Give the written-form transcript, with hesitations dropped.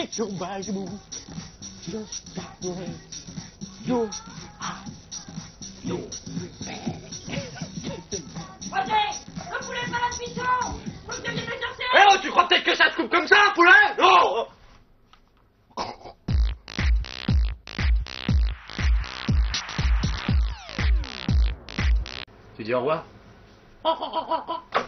Get your body move. Just got your head. Yo. Yo. Roger, ne foulez pas la cuisson. Faut que je vienne le chercher. Eh oh, tu crois peut-être que ça se coupe comme ça, un poulet? Non. Tu dis au revoir?